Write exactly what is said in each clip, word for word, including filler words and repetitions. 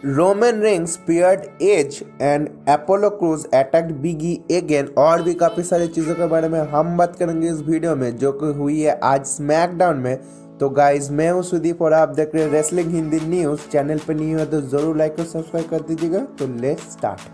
Roman Reigns appeared Edge and Apollo Crews attacked Big E again और भी काफ़ी सारी चीज़ों के बारे में हम बात करेंगे इस वीडियो में, जो कि हुई है आज स्मैकडाउन में। तो गाइज, मैं हूं सुदीप और आप देख रहे हैं रेसलिंग हिंदी न्यूज़। चैनल पर नहीं हो तो ज़रूर लाइक और सब्सक्राइब कर दीजिएगा। तो लेट्स स्टार्ट।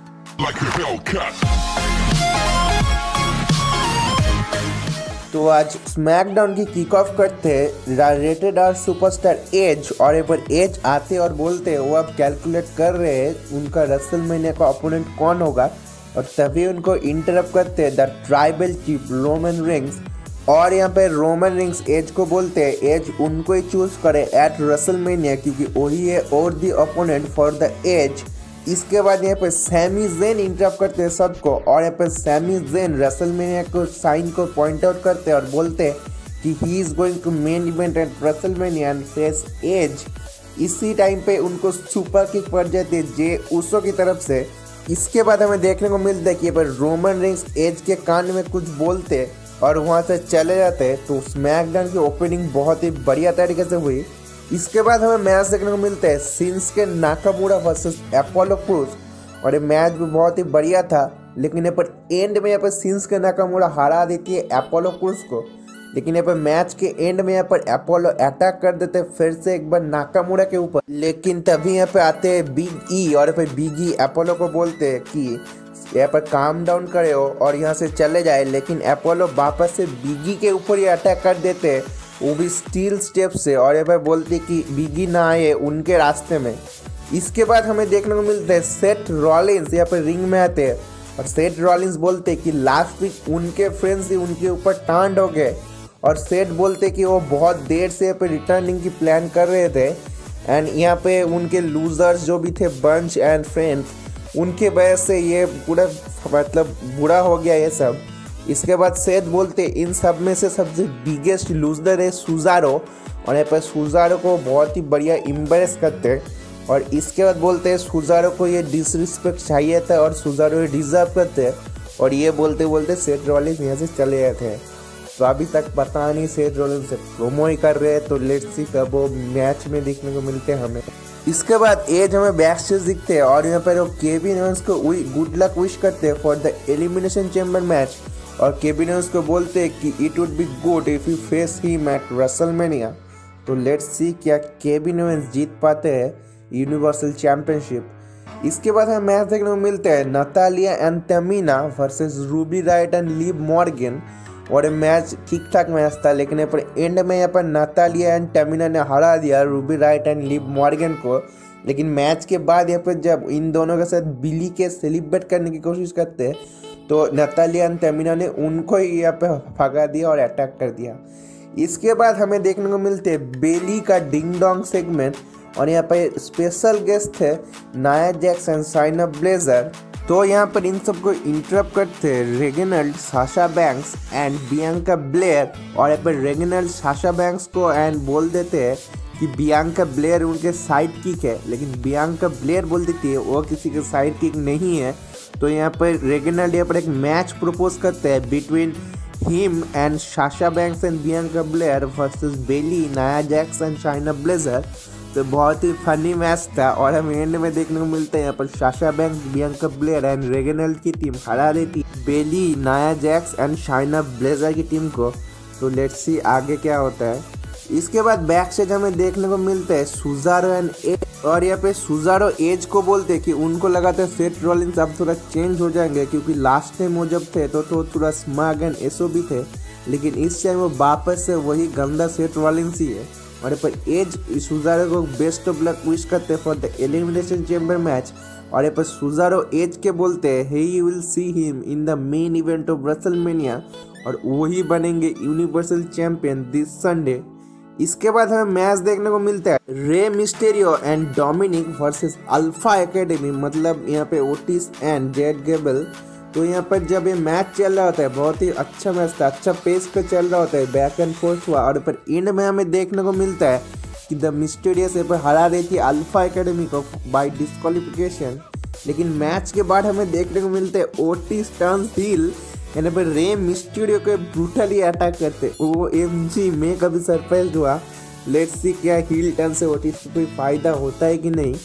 तो आज स्मैकडाउन की किक ऑफ करते रेटेड आर सुपरस्टार एज, और एक बार एज आते और बोलते वो अब कैलकुलेट कर रहे हैं उनका रेसलमेनिया का ओपोनेंट कौन होगा, और तभी उनको इंटरप्ट करते the tribal chief Roman Reigns. और यहाँ पे रोमन रिंग्स एज को बोलते हैं एज उनको ही चूज करे एट रेसलमेनिया, क्योंकि वही है और the opponent for the Edge. इसके बाद यहाँ पे सैमी ज़ेन इंटरप्ट करते हैं सबको, और यहाँ पे सैमी ज़ेन रेसलमेनिया को साइन को पॉइंट आउट करते हैं और बोलते हैं कि he is going to main event at WrestleMania and face Edge. इसी टाइम पे उनको सुपर किक पड़ जाती है जे उसो की तरफ से। इसके बाद हमें देखने को मिलता है कि यहाँ पर रोमन रिंग्स एज के कान में कुछ बोलते और वहाँ से चले जाते। तो स्मैकडाउन की ओपनिंग बहुत ही बढ़िया तरीके से हुई। इसके बाद हमें मैच देखने को मिलता है Shinsuke Nakamura versus Apollo Crews, और ये मैच भी बहुत ही बढ़िया था। लेकिन यहाँ पर एंड में यहाँ पर शिंसुके नाकामुरा हरा देती है अपोलो क्रूज को। लेकिन यहाँ पर मैच के एंड में यहाँ पर अपोलो अटैक कर देते फिर से एक बार नाकामुरा के ऊपर। लेकिन तभी यहाँ पे आते हैं बिग ई, और यहाँ पे बिग ई अपोलो को बोलते हैं कि यहाँ पर काम डाउन करे हो और यहाँ से चले जाए। लेकिन अपोलो वापस से बिगी के ऊपर ही अटैक कर देते हैं, वो भी स्टील स्टेप से, और यहाँ पर बोलते कि बिगी ना आए उनके रास्ते में। इसके बाद हमें देखने को मिलता है सेथ रॉलिंस यहाँ पर रिंग में आते हैं, और सेथ रॉलिंस बोलते कि लास्ट वीक उनके फ्रेंड्स ही उनके ऊपर टांड हो गए, और सेथ बोलते कि वो बहुत देर से यहाँ पे रिटर्निंग की प्लान कर रहे थे, एंड यहाँ पे उनके लूजर्स जो भी थे बंच एंड फ्रेंड्स, उनके वजह से ये पूरा मतलब बुरा हो गया ये सब। इसके बाद सेथ बोलते इन सब में से सबसे बिगेस्ट लूजर है सुजारो, और यहाँ पर सुजारो को बहुत ही बढ़िया इम्प्रेस करते हैं। और इसके बाद बोलते हैं सुजारो को ये डिसरिस्पेक्ट चाहिए था और सुजारो ये डिजर्व करते हैं, और ये बोलते बोलते सेथ रॉलिंस यहाँ से चले गए थे। तो अभी तक पता नहीं सेथ रॉलिंस से प्रोमो ही कर रहे हैं, तो लेट्स सी कब वो मैच में देखने को मिलते हैं हमें। इसके बाद एज हमें बैक स्टेज दिखते हैं, और यहाँ पर वो केविन ओवेंस को गुड लक विश करते हैं for the elimination chamber match, और केविन ओवेंस को बोलते हैं कि it would be good if you face him at WrestleMania. तो लेट्स सी क्या केविन ओवेंस जीत पाते हैं यूनिवर्सल चैंपियनशिप। इसके बाद हमें मैच देखने को मिलते हैं Natalya and Tamina versus Ruby Riott and Liv Morgan, और ये मैच ठीक ठाक मैच था। लेकिन यहाँ पर एंड में यहाँ पर नतालिया एंड तमीना ने हरा दिया Ruby Riott and Liv Morgan को। लेकिन मैच के बाद यहाँ पर जब इन दोनों के साथ बिली के सेलिब्रेट करने की कोशिश करते हैं, तो नतालिया एंड तमीना ने उनको ही यहाँ पे भगा दिया और अटैक कर दिया। इसके बाद हमें देखने को मिलते हैं बेली का डिंग डोंग सेगमेंट, और यहाँ पे स्पेशल गेस्ट थे नाया जैक्स एंड शाइना ब्लेजर। तो यहाँ पर इन सबको इंटरप्ट करते हैं Reginald, Sasha Banks and Bianca Belair, और यहाँ पर रेगिनल्ड साशा बैंक्स को एंड बोल देते हैं कि बियांका ब्लेयर उनके साइड किक है। लेकिन बियांका ब्लेयर बोल देती है वो किसी के साइड किक नहीं है। तो यहाँ पर रेगिनल्ड यहाँ पर एक मैच प्रपोज करते हैं between him and Sasha Banks and Bianca Belair versus Bayley, Nia Jax and Shayna blazer. तो बहुत ही फनी मैच था, और हम एंड में देखने को मिलता है यहाँ पर Sasha Banks, Bianca Belair and Reginald की टीम हरा देती Bayley, Nia Jax and Shayna Baszler की टीम को। तो लेट्स सी आगे क्या होता है। इसके बाद बैक स्टेज हमें देखने को मिलता है सुजारो एंड एज, और यहाँ पे सुजारो एज को बोलते हैं कि उनको लगा था सेथ रॉलिंस अब थोड़ा चेंज हो जाएंगे, क्योंकि लास्ट टाइम वो जब थे तो, तो थोड़ा स्मार्ट एंड एसओ भी थे। लेकिन इस टाइम वो वापस से वही गंदा सेथ रॉलिंस ही है। और यहाँ पर एज सुजारो को बेस्ट ऑफ लक विश करते for the elimination chamber match, और यहाँ पर सुजारो एज के बोलते हैं he will see him in the main event of WrestleMania, और वही बनेंगे यूनिवर्सल चैंपियन दिस संडे। इसके बाद हमें मैच देखने को मिलता है Rey Mysterio and Dominik versus Alpha Academy, मतलब यहाँ पे ओटिस एंड जेड गेबल। तो यहाँ पर जब ये मैच चल रहा होता है बहुत ही अच्छा मैच था, अच्छा पेस पे चल रहा होता है, बैक एंड फोर्थ हुआ, और पर एंड में हमें देखने को मिलता है कि द मिस्टेरियस यहाँ पर हरा रही थी अल्फा एकेडमी को बाय डिस्क्वालिफिकेशन। लेकिन मैच के बाद हमें देखने को मिलता है ओटिस टर्न्स हील, यहाँ पर रे मिस्टीरियो को ब्रूटली अटैक करते। वो एमजी में कभी सरप्राइज हुआ। लेट्स सी क्या हील टर्न से ओटिस को कोई फायदा होता है कि नहीं।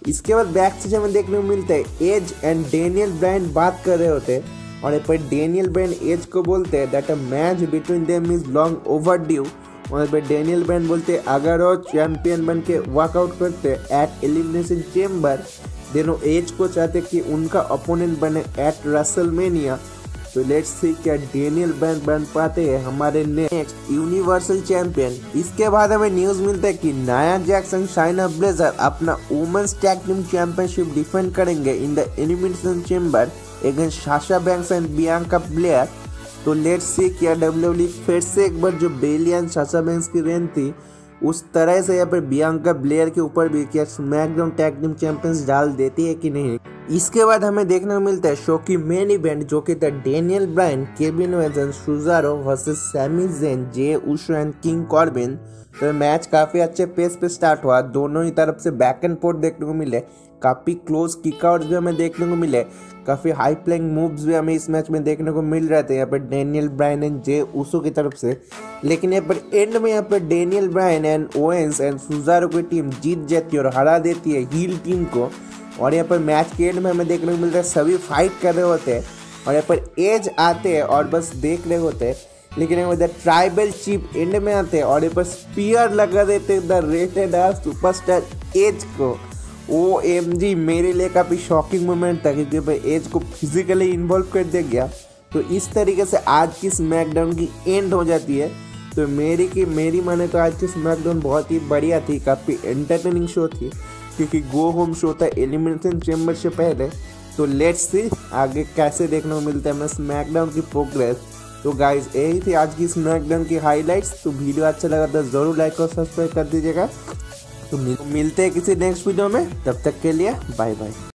इसके बाद बैक स्टेज हमें देखने को मिलता है एज एंड डेनियल ब्रायन बात कर रहे होते हैं और यहाँ पर डेनियल ब्रायन एज को बोलते हैं that a match between them is long overdue. और पर डेनियल ब्रायन बोलते हैं अगर वो चैंपियन बन के वर्कआउट करते एट एलिमिनेशन चेम्बर देन वो एज को चाहते कि उनका अपोनेंट बने एट रेसलमेनिया। तो लेट्स सी क्या डेनियल ब्रायन बन पाते हैं हमारे नेक्स्ट यूनिवर्सल चैंपियन। इसके बाद हमें न्यूज मिलता है कि Nia Jax and Shayna Baszler अपना women's tag team championship defend करेंगे in the elimination chamber against Sasha Banks and Bianca Belair. तो लेट्स सी क्या डब्ल्यूडब्ल्यूई फिर से एक बार जो बेली एंड साशा बैंक्स की रेन थी उस तरह से यहाँ पर बियांका ब्लेयर के ऊपर भी क्या स्मैकडाउन टैग टीम चैंपियंस डाल देती है कि नहीं। इसके बाद हमें देखने को मिलता है शो की मेन इवेंट जो कि था Daniel Bryan, Kevin Owens and Cesaro versus Sami Zayn, Jey Uso and King Corbin. तो मैच काफी अच्छे पेस पे स्टार्ट हुआ, दोनों ही तरफ से बैक एंड फोर्थ देखने को मिले, काफी क्लोज किक आउट भी हमें देखने को मिले, काफी हाई प्लेइंग मूव्स भी हमें इस मैच में देखने को मिल रहे थे यहाँ पर Daniel Bryan and Jey Uso की तरफ से। लेकिन यहाँ पर एंड में यहाँ पर Daniel Bryan and Owens and Cesaro की टीम जीत जाती है और हरा देती है हील टीम को। और यहाँ पर मैच के एंड में हमें देखने को मिलता है सभी फाइट कर रहे होते हैं और यहाँ पर एज आते हैं और बस देख रहे होते हैं। लेकिन यहाँ पर ट्राइबल चीफ एंड में आते हैं और यहाँ पर स्पीयर लगा देते द रेटेड सुपरस्टार एज को। ओ एम जी मेरे लिए काफ़ी शॉकिंग मोमेंट था क्योंकि भाई एज को फिजिकली इन्वॉल्व कर दिया गया। तो इस तरीके से आज की स्मैकडाउन की एंड हो जाती है। तो मेरी की मेरी माने तो आज की स्मैकडाउन बहुत ही बढ़िया थी, काफ़ी एंटरटेनिंग शो थी क्योंकि गो होम शो था एलिमिनेशन चेम्बर से पहले। तो लेट्स सी आगे कैसे देखने को मिलता है हमें स्मैकडाउन की प्रोग्रेस। तो गाइज यही थी आज की स्मैकडाउन की हाइलाइट्स। तो वीडियो अच्छा लगा तो ज़रूर लाइक और सब्सक्राइब कर दीजिएगा। तो मिलते हैं किसी नेक्स्ट वीडियो में, तब तक के लिए बाय बाय।